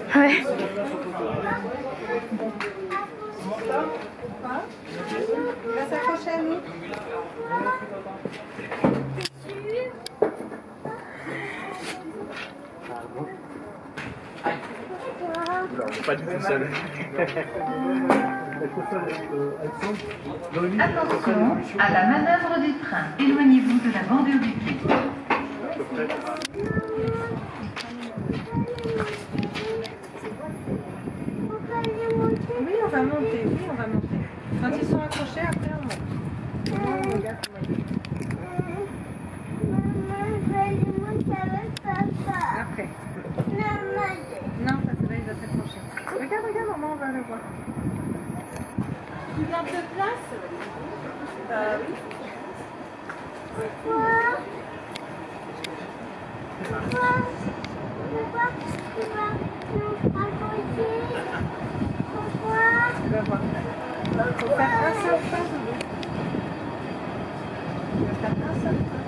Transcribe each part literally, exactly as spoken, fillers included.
Ouais. Il va s'accrocher à nous. Oula, on n'est pas du tout seul. Attention à la manœuvre du train. Éloignez-vous de la bordure du quai. Oui, on va monter. Oui, on va monter. Quand ils sont accrochés, après on monte. Regarde comment il fait. Après. Non, parce que là, il va s'accrocher. Regarde, regarde, maman, on va le voir. Tu gardes de place? Bah oui. Pourquoi? Pourquoi? Pourquoi tu vas nous accrocher? Pourquoi? Tu vas voir. Il faut faire un seul pas. Il va faire un seul pas.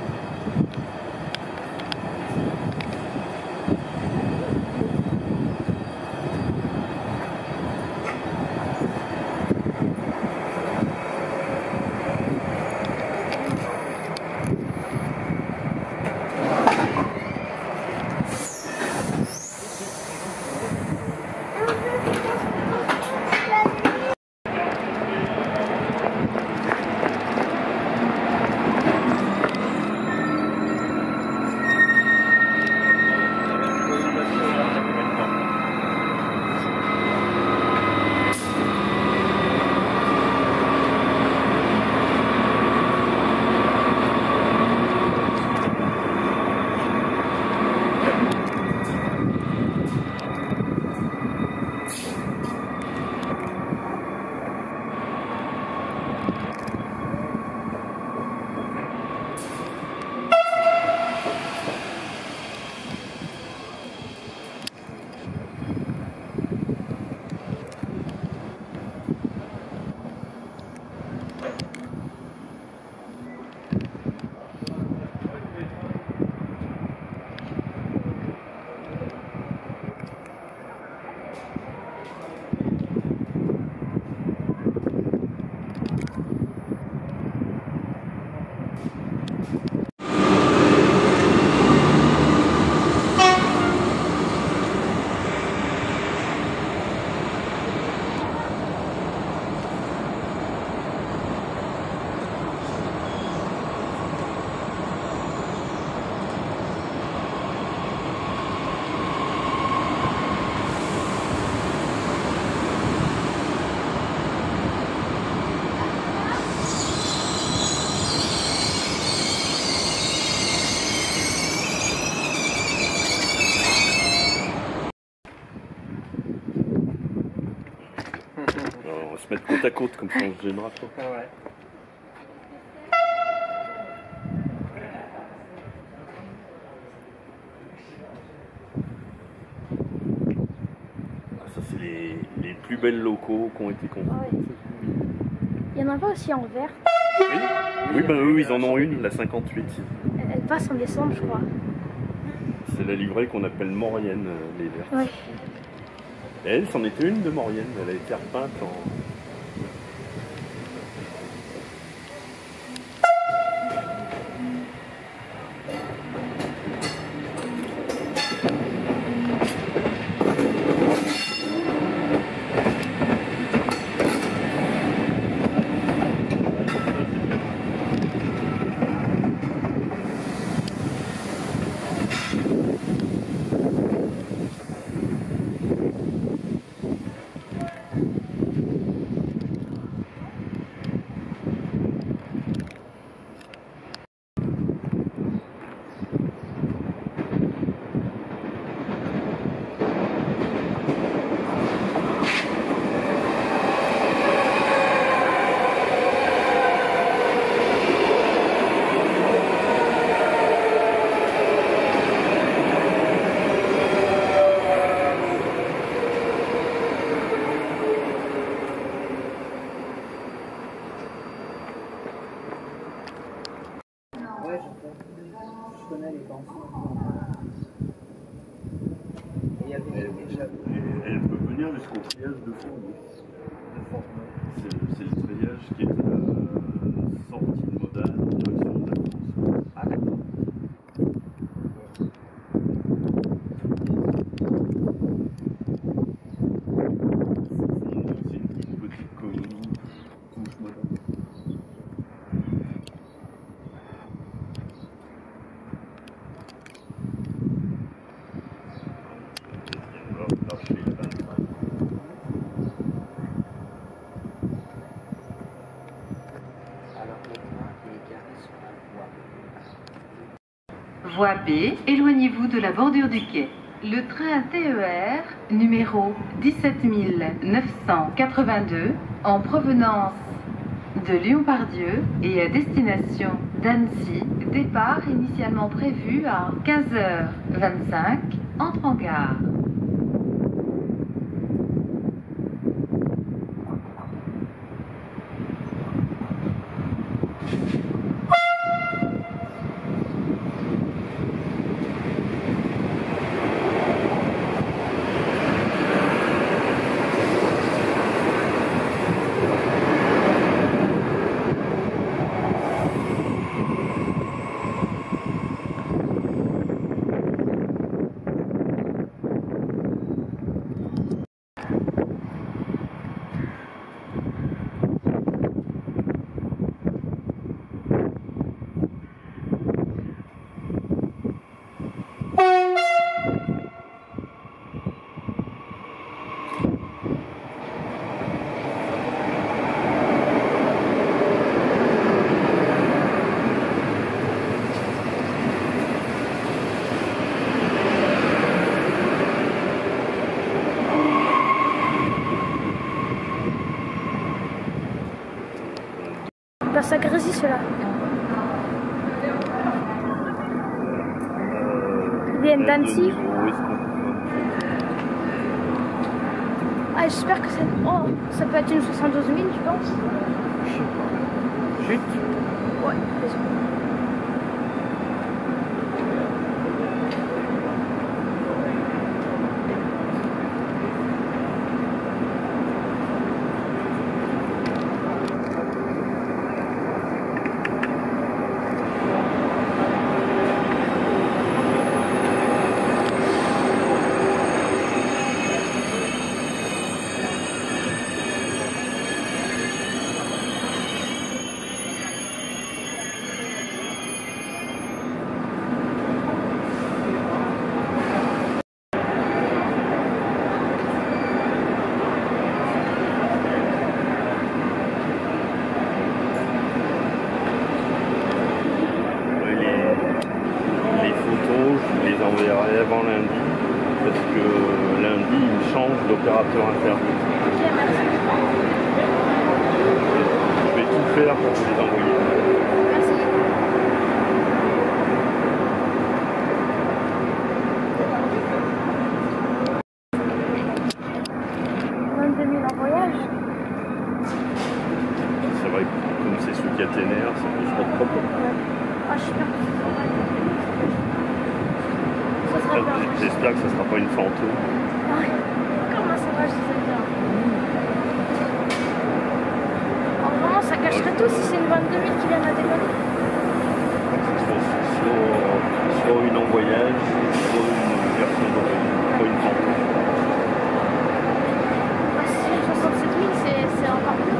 On va se mettre côte à côte, comme ça on se gênera pas. Ah ouais. Ça, c'est les, les plus belles locaux qui ont été construits. Ouais. Il y en a pas aussi en vert. Oui, oui ben eux, ils en ont une, la cinquante-huit. Elle, elle passe en décembre, je crois. C'est la livrée qu'on appelle Maurienne, les vertes. Ouais. Et elle, c'en était une de Maurienne. Elle a été repeinte en... Je connais les banques. Et il y a elle, elle, elle peut venir jusqu'au triage de Fourneau. C'est c'est le triage qui est à la sortie de Modane en direction de la France. Ah d'accord. C'est une toute petite colonie, couche Modane. Voie B, éloignez-vous de la bordure du quai. Le train T E R numéro dix-sept neuf cent quatre-vingt-deux en provenance de Lyon-Part-Dieu et à destination d'Annecy, départ initialement prévu à quinze heures vingt-cinq, entre en gare. Bah ça grésille cela. Ils viennent d'Annecy. Ah j'espère que c'est... Oh, ça peut être une soixante-douze mille tu penses? Je sais pas. Chut. Ouais, désolé. Avant lundi, parce que lundi il change d'opérateur interne. Ok, merci. Je vais tout faire pour vous les envoyer. Merci. vingt-deux mille en voyage. C'est vrai que comme c'est sous caténaire, ça pose pas de problème. Ah, je suis perdue. Ça sera bien. J'espère que ça ne sera pas une fantôme. Ouais. Comment ça va, je sais bien. Oh, vraiment, ça cacherait tout si c'est une vingt-deux mille qui vient à déconner. Soit, soit, soit une en voyage, soit une version d'origine, soit une fantôme. Ah, si c'est une soixante-sept mille, c'est encore plus.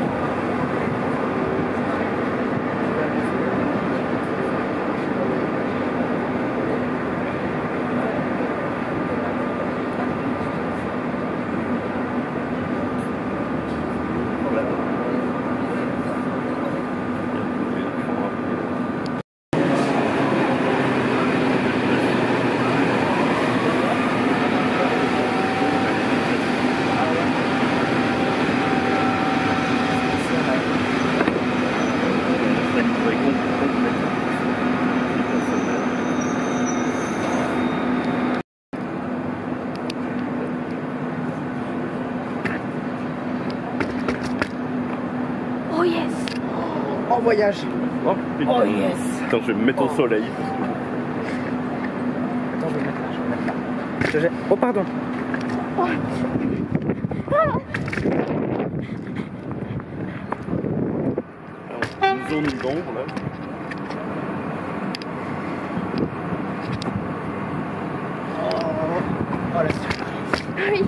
Oh yes! En voyage. Oh, putain. Oh yes! Attends, je vais me mettre au Oh. soleil. Parce que... Attends, je vais le mettre là, je vais le mettre là. Je Je jette. Oh, pardon. Oh. Ah. Alors, une zone d'ombre là. Oh, oh la surprise. Oui.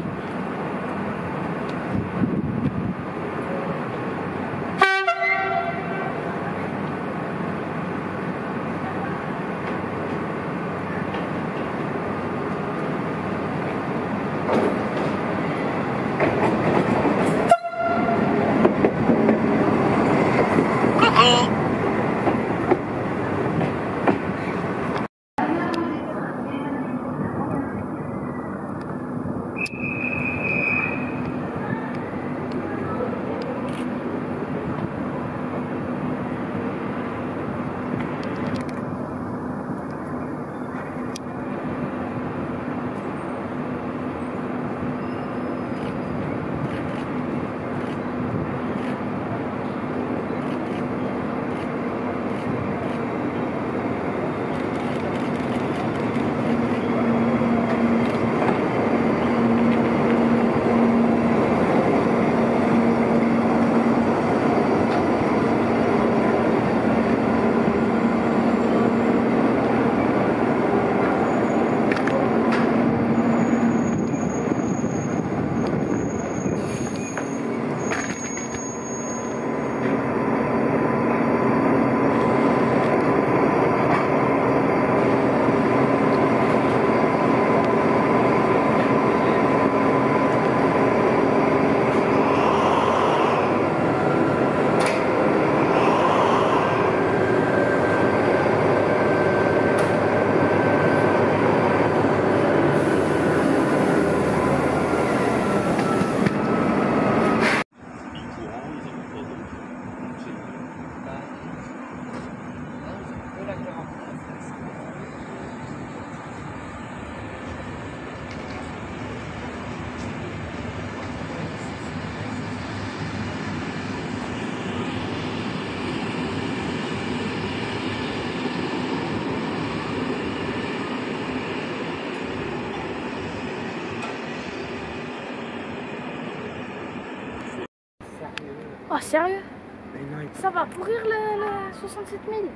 Oh, sérieux? Mais non, il... Ça va pourrir le, le soixante-sept mille?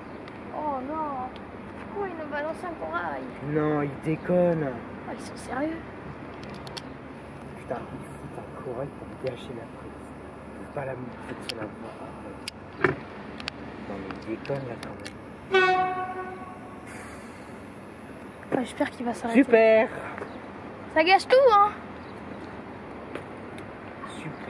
Oh non! Pourquoi ils nous balancent un corail? non, il déconne. Oh, ils sont sérieux? Putain, il fout un corail pour gâcher la prise. Il veut pas la mettre sur la voie. Non, mais il déconne là quand même. Oh, j'espère qu'il va s'arrêter. Super! Ça gâche tout, hein? Super.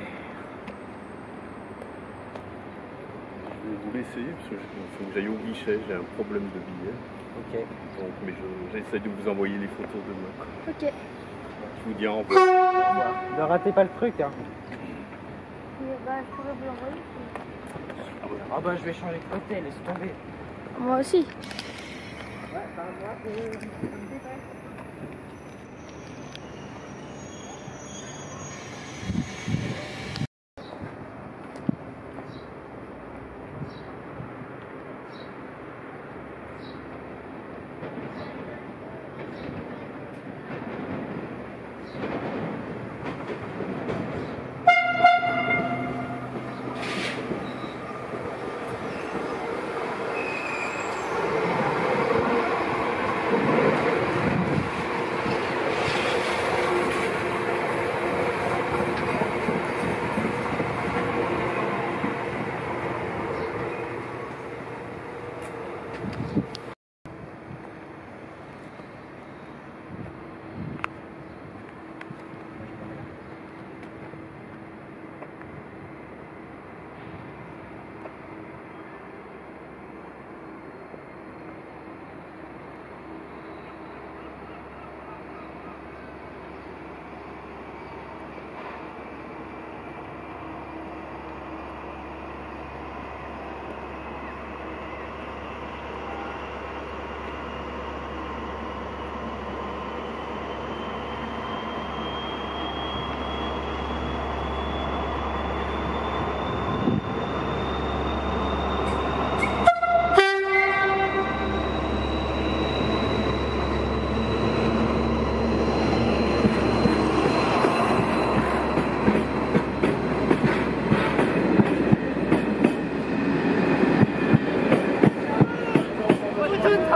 Je vais vous l'essayer parce qu'il faut que j'aille au guichet, j'ai un problème de billet. Ok. Donc, mais je- j'essaie de vous envoyer les photos demain. Ok. Je vous dis au revoir. Ne ratez pas le truc, hein. Et bah, je pourrais vous l'envoyer. Ah bah je vais changer de côté, laisse tomber. Moi aussi. Ouais, bah moi, euh, ça me dépasse. Putain.